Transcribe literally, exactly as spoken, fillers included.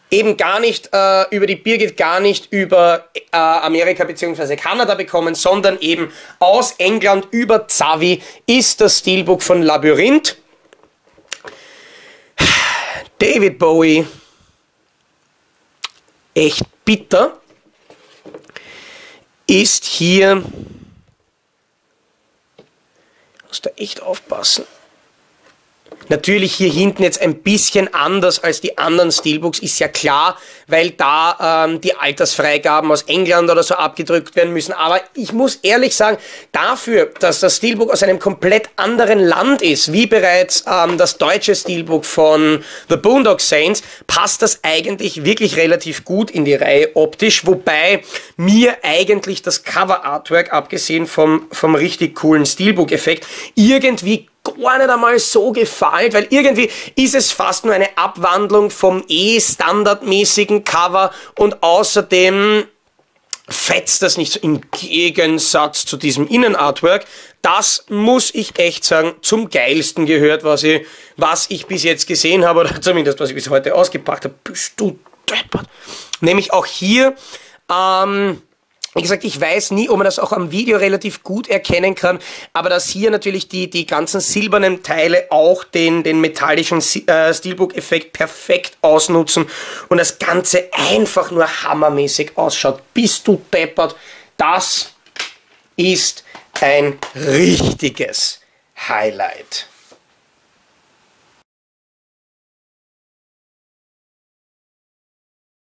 eben gar nicht äh, über die Birgit, gar nicht über äh, Amerika bzw. Kanada bekommen, sondern eben aus England über Zavi ist das Steelbook von Labyrinth. David Bowie, echt bitter, ist hier, muss da echt aufpassen, natürlich hier hinten jetzt ein bisschen anders als die anderen Steelbooks, ist ja klar, weil da ähm, die Altersfreigaben aus England oder so abgedrückt werden müssen. Aber ich muss ehrlich sagen, dafür, dass das Steelbook aus einem komplett anderen Land ist, wie bereits ähm, das deutsche Steelbook von The Boondock Saints, passt das eigentlich wirklich relativ gut in die Reihe optisch, wobei mir eigentlich das Cover-Artwork, abgesehen vom, vom richtig coolen Steelbook-Effekt, irgendwie gar nicht einmal so gefallen, weil irgendwie ist es fast nur eine Abwandlung vom eh standardmäßigen Cover und außerdem fetzt das nicht so im Gegensatz zu diesem Innenartwork. Das muss ich echt sagen, zum geilsten gehört, was ich, was ich bis jetzt gesehen habe, oder zumindest was ich bis heute ausgepackt habe. Bist du deppert. Nämlich auch hier, ähm, wie gesagt, ich weiß nie, ob man das auch am Video relativ gut erkennen kann, aber dass hier natürlich die, die ganzen silbernen Teile auch den, den metallischen äh, Steelbook-Effekt perfekt ausnutzen und das Ganze einfach nur hammermäßig ausschaut. Bist du deppert? Das ist ein richtiges Highlight.